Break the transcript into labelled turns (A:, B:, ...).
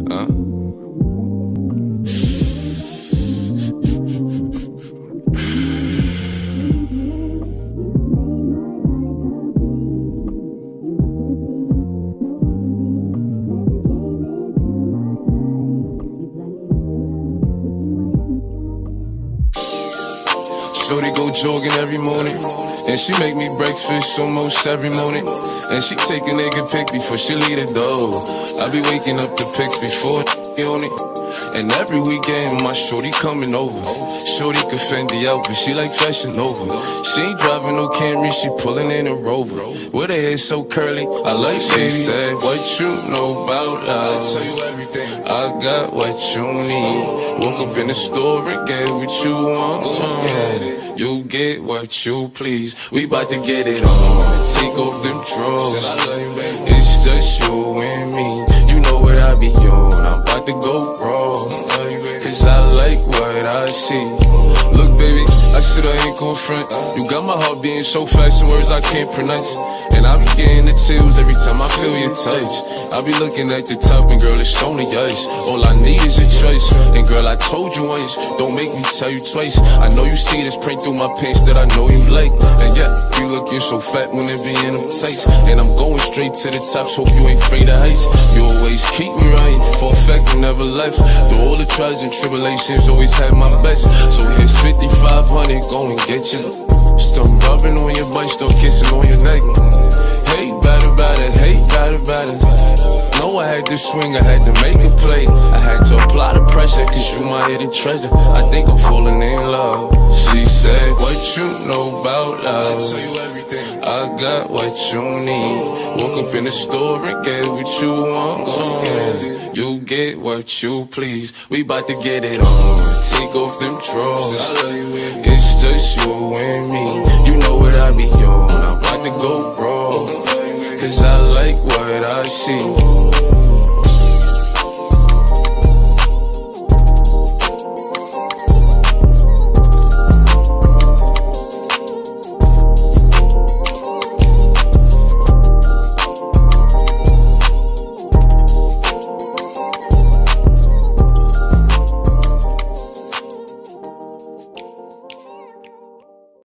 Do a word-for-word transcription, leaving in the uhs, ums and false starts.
A: Huh? Shorty go jogging every morning, and she make me breakfast almost every morning. And she take a nigga pic before she leave the door. I be waking up the pics before on it. And every weekend my shorty coming over. Shorty can Fendi out, but she like Fashion Nova. She ain't driving no Camry, she pulling in a Rover. With her hair so curly, I like she said, what you know about love? I tell you everything. I got what you need. Woke up in the store and get what you want. Get it. You get what you please. We bout to get it on. Take off them drawers. It's just you and me. You know what I be on. I'm about to go raw. Cause I like what I see. Look, baby, I said I ain't gon' front. You got my heart beating so fast, some words I can't pronounce. And I be getting the chills every time I feel your touch. I be looking at the top and girl, it's only ice. All I need is a choice. And girl, I told you once, don't make me tell you twice. I know you see this print through my pants that I know you like. And yeah, you looking so fat when it be in them tights. And I'm going straight to the top, so hope you ain't afraid of heights. You always keep me right, for a fact you never left. Through all the trials and tribulations, always had my best. So here's fifty-five hundred, go and get you. Start rubbing on your butt, start kissing on your neck. Hate bad about it, hate bad about it. Know I had to swing, I had to make a play. I had to apply the pressure, cause you my hidden treasure. I think I'm falling in love. She said, what you know about love? I tell you everything. I got what you need. Woke up in the store and get what you want. Get it. You get what you please. We bout to get it on. Take off them drawers. It's just you and me. You know what I be on. I'm about to go raw. Cause I like what I see.